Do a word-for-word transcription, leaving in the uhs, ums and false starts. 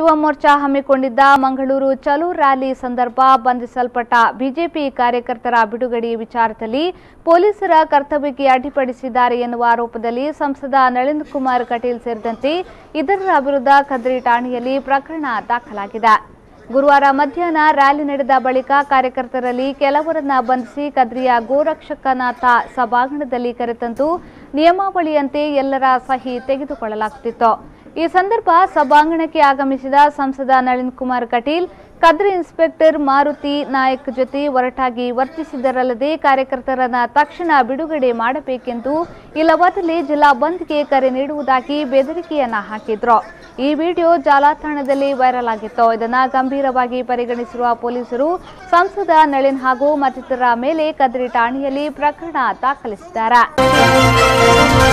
ಯುವ ಮೋರ್ಚಾ ಹಮ್ಮಿಕೊಂಡಿದ್ದ ಮಂಗಳೂರು ಚಲೋ ರ್ಯಾಲಿ ಸಂದರ್ಭ ಬಂಧಿಸಲ್ಪಟ್ಟ ಬಿಜೆಪಿ ಕಾರ್ಯಕರ್ತರ ಬಿಡುಗಡೆ ವಿಚಾರದಲ್ಲಿ ಪೊಲೀಸರ ಕರ್ತವ್ಯಕ್ಕೆ ಅಡ್ಡಿಪಡಿಸಿದ್ದಾರೆ ಎನ್ನುವ ಆರೋಪದಲ್ಲಿ ಸಂಸದ ನಳಿನ್ ಕುಮಾರ್ ಕಟೀಲ್ ಸೇರಿದಂತೆ ಇತರರ ವಿರುದ್ಧ ಕದ್ರಿ ಠಾಣೆಯಲ್ಲಿ ಪ್ರಕರಣ ದಾಖಲಾಗಿದೆ. ಗುರುವಾರ ಮಧ್ಯಾಹ್ನ ರ್ಯಾಲಿ ನಡೆದ ಬಳಿಕ ಕಾರ್ಯಕರ್ತರಲ್ಲಿ ಕೆಲವರನ್ನ ಬಂಧಿಸಿ ಕದ್ರಿಯ ಗೋರಕ್ಷಕನಾಥ ಸಭಾಂಗಣದಲ್ಲಿ ಕರೆತಂದು ನಿಯಮಾವಳಿಯಂತೆ ಎಲ್ಲರ ಸಹಿ ತೆಗೆದುಕೊಳ್ಳಲಾಗುತ್ತಿತ್ತು. ಈ ಸಂದರ್ಭ ಸಭಾಂಗಣಕ್ಕೆ ಆಗಮಿಸಿದ ಸಂಸದ ನಳಿನ್ ಕುಮಾರ್ ಕಟೀಲ್ ಕದ್ರಿ ಇನ್ಸ್ಪೆಕ್ಟರ್ ಮಾರುತಿ ನಾಯಕ್ ಜೊತೆ ಒರಟಾಗಿ ವರ್ತಿಸಿದರಲ್ಲದೆ ಕಾರ್ಯಕರ್ತರನ್ನ ತಕ್ಷಣ ಬಿಡುಗಡೆ ಮಾಡಬೇಕೆಂದು ಇಲ್ಲವಾದಲ್ಲಿ ಜಿಲ್ಲಾ ಬಂದ್ಗೆ ಕರೆ ನೀಡುವುದಾಗಿ ಬೆದರಿಕೆಯನ್ನ ಹಾಕಿದ್ರು. ಈ ವಿಡಿಯೋ ಜಾಲತಾಣದಲ್ಲಿ ವೈರಲ್ ಆಗಿತ್ತು. ಇದನ್ನ ಗಂಭೀರವಾಗಿ ಪರಿಗಣಿಸಿರುವ ಪೊಲೀಸರು ಸಂಸದ ನಳಿನ್ ಹಾಗೂ ಮತ್ತಿತರರ ಮೇಲೆ ಕದ್ರಿ ಠಾಣೆಯಲ್ಲಿ ಪ್ರಕರಣ ದಾಖಲಿಸಿದ್ದಾರೆ.